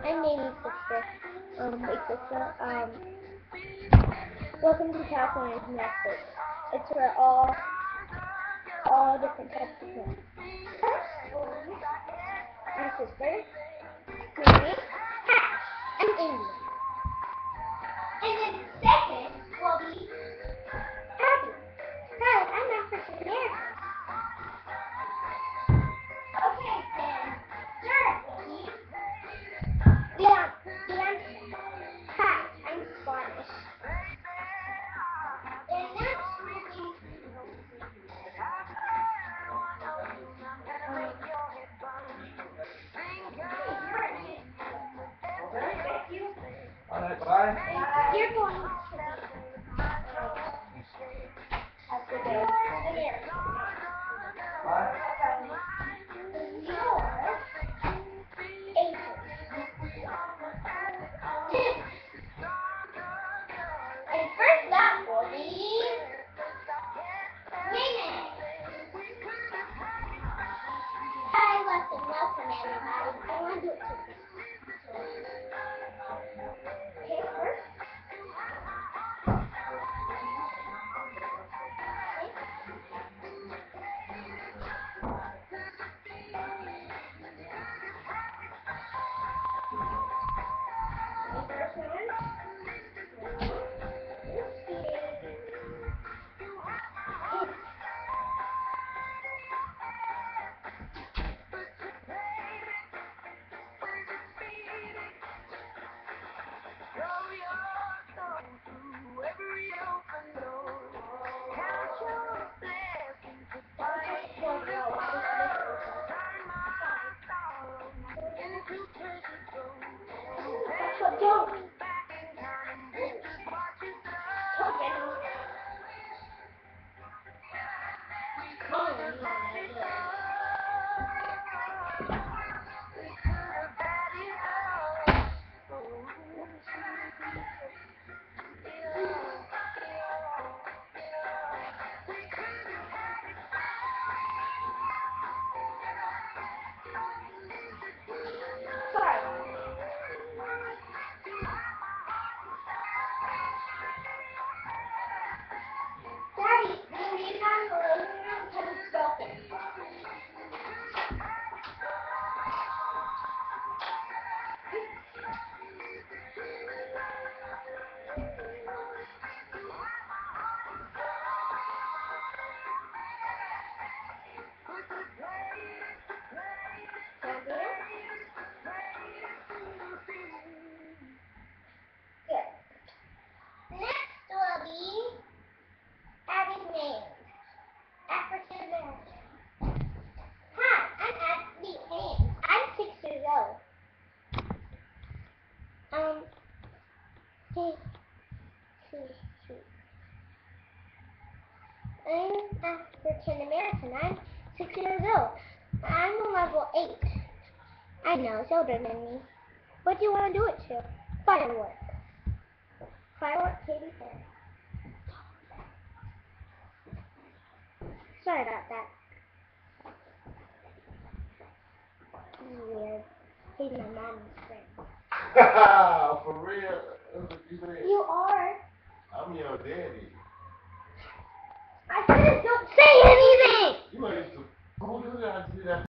I'm Amy's sister. Big sister. Welcome to California Connected. It's for all different types of kids. My sister, Mary, and Amy. And then second will be Abby. Guys, I'm African American. Okay, then third will be Leon. Hi, I'm Spanish. And next will be Alright, bye. you're going to have to go here. Bye. And first up will be Nene. I want to welcome everybody. I want to do it too. Okay, first. Daddy, do you have a living room? Because it's broken. Good. Next will be Abby's name. African American. Hi, I'm Abby Haynes. I'm 6 years old. I'm African American. I'm 6 years old. I'm a level 8. I know, it's older than me. What do you want to do it to? Firework. Firework, Katie said. Sorry about that. Weird. He's my mom's friend. For real? That's what you said? You are. I'm your daddy. I said don't say anything! You ain't supposed to do that.